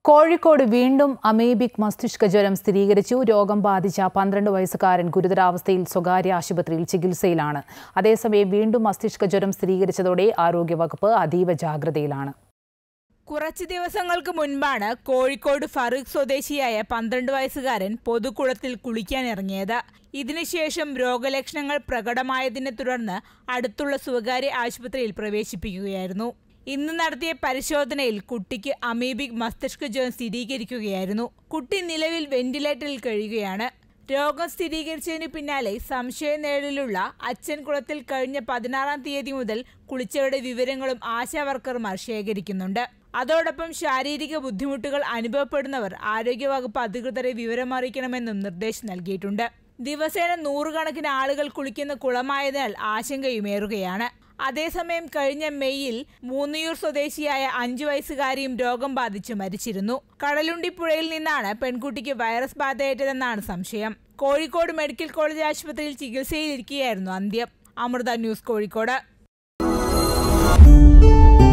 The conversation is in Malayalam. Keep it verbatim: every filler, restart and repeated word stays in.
കോഴിക്കോട് വീണ്ടും അമീബിക് മസ്തിഷ്ക ജ്വരം സ്ഥിരീകരിച്ചു. രോഗം ബാധിച്ച പന്ത്രണ്ട് വയസ്സുകാരൻ ഗുരുതരാവസ്ഥയിൽ സ്വകാര്യ ആശുപത്രിയിൽ ചികിത്സയിലാണ്. അതേസമയം വീണ്ടും മസ്തിഷ്ക ജ്വരം സ്ഥിരീകരിച്ചതോടെ ആരോഗ്യവകുപ്പ് അതീവ ജാഗ്രതയിലാണ്. കുറച്ചു ദിവസങ്ങൾക്ക് മുൻപാണ് കോഴിക്കോട് ഫറൂഖ് സ്വദേശിയായ പന്ത്രണ്ട് വയസ്സുകാരൻ പൊതുകുളത്തിൽ കുളിക്കാനിറങ്ങിയത്. ഇതിനുശേഷം രോഗലക്ഷണങ്ങൾ പ്രകടമായതിനെ തുടർന്ന് അടുത്തുള്ള സ്വകാര്യ ആശുപത്രിയിൽ പ്രവേശിപ്പിക്കുകയായിരുന്നു. ഇന്ന് നടത്തിയ പരിശോധനയിൽ കുട്ടിക്ക് അമീബിക് മസ്തിഷ്ക ജ്വരം സ്ഥിരീകരിക്കുകയായിരുന്നു. കുട്ടി നിലവിൽ വെന്റിലേറ്ററിൽ കഴിയുകയാണ്. രോഗം സ്ഥിരീകരിച്ചതിനു പിന്നാലെ സംശയനിഴലിലുള്ള അച്ഛൻ കുളത്തിൽ കഴിഞ്ഞ പതിനാറാം തീയതി മുതൽ കുളിച്ചവരുടെ വിവരങ്ങളും ആശാവർക്കർമാർ ശേഖരിക്കുന്നുണ്ട്. അതോടൊപ്പം ശാരീരിക ബുദ്ധിമുട്ടുകൾ അനുഭവപ്പെടുന്നവർ ആരോഗ്യവകുപ്പ് അധികൃതരെ വിവരമറിയിക്കണമെന്നും നിർദ്ദേശം നൽകിയിട്ടുണ്ട്. ദിവസേന നൂറുകണക്കിന് ആളുകൾ കുളിക്കുന്ന കുളമായതിനാൽ ആശങ്കയുമേറുകയാണ്. അതേസമയം കഴിഞ്ഞ മെയ്യിൽ മൂന്നിയൂർ സ്വദേശിയായ അഞ്ചു വയസ്സുകാരിയും രോഗം ബാധിച്ച് മരിച്ചിരുന്നു. കടലുണ്ടിപ്പുഴയിൽ നിന്നാണ് പെൺകുട്ടിക്ക് വൈറസ് ബാധയേറ്റതെന്നാണ് സംശയം. കോഴിക്കോട് മെഡിക്കൽ കോളേജ് ആശുപത്രിയിൽ ചികിത്സയിലിരിക്കുകയായിരുന്നു അന്ത്യം. അമൃത ന്യൂസ്, കോഴിക്കോട്.